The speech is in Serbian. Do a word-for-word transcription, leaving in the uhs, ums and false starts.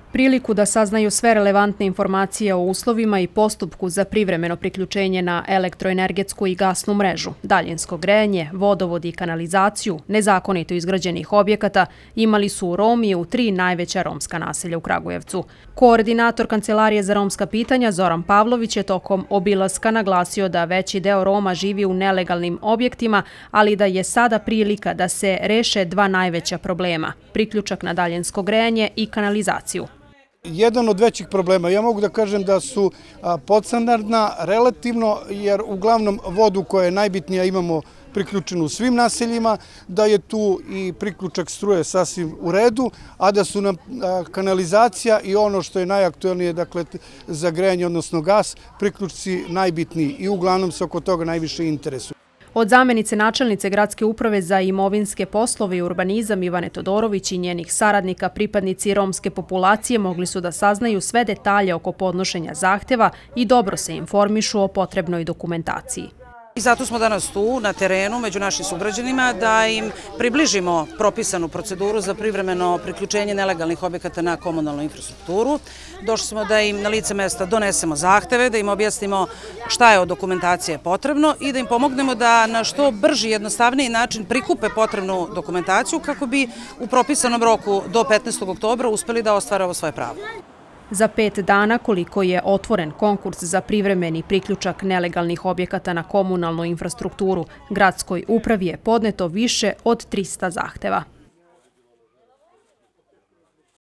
Priliku da saznaju sve relevantne informacije o uslovima i postupku za privremeno priključenje na elektroenergetsku i gasnu mrežu, daljinsko grejanje, vodovod i kanalizaciju, nezakonito izgrađenih objekata imali su u Romi u tri najveća romska naselja u Kragujevcu. Koordinator Kancelarije za romska pitanja Zoran Pavlović je tokom obilaska naglasio da veći deo Roma živi u nelegalnim objektima, ali da je sada prilika da se reše dva najveća problema – priključak na daljinsko grejanje i kanalizaciju. Jedan od većih problema, ja mogu da kažem da su podstandardna relativno, jer uglavnom vodu koja je najbitnija imamo priključenu u svim naseljima, da je tu i priključak struje sasvim u redu, a da su nam kanalizacija i ono što je najaktuelnije, dakle, za grejanje, odnosno gas, priključci najbitniji i uglavnom se oko toga najviše interesuju. Od zamenice načelnice Gradske uprave za imovinske poslove i urbanizam Ivane Todorović i njenih saradnika, pripadnici romske populacije mogli su da saznaju sve detalje oko podnošenja zahteva i dobro se informišu o potrebnoj dokumentaciji. I zato smo danas tu, na terenu, među našim sugrađanima, da im približimo propisanu proceduru za privremeno priključenje nelegalnih objekata na komunalnu infrastrukturu. Došli smo da im na lice mesta donesemo zahteve, da im objasnimo šta je od dokumentacije potrebno i da im pomognemo da na što brži i jednostavniji način prikupe potrebnu dokumentaciju kako bi u propisanom roku do petnaestog oktobra uspeli da ostvare ovo svoje pravo. Za pet dana, koliko je otvoren konkurs za privremeni priključak nelegalnih objekata na komunalnu infrastrukturu, Gradskoj upravi je podneto više od trista zahteva.